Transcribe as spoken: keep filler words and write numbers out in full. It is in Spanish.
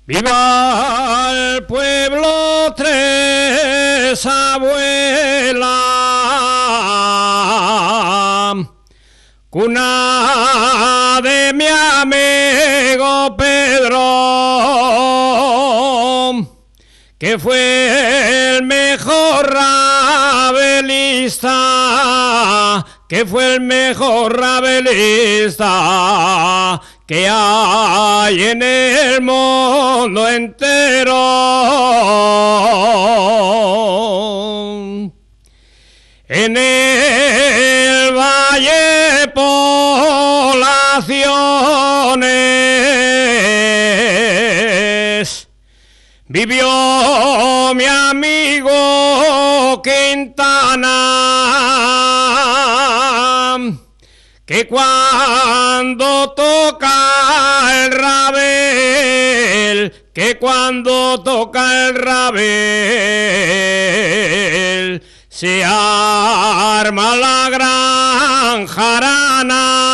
Viva el pueblo Tres Abuelas, cuna de mi amigo Pedro, que fue el mejor rabelista, que fue el mejor rabelista que hay en el mundo entero. En el Valle Poblaciones vivió mi amigo Quintana, que cuando toca el rabel, que cuando toca el rabel, se arma la gran jarana.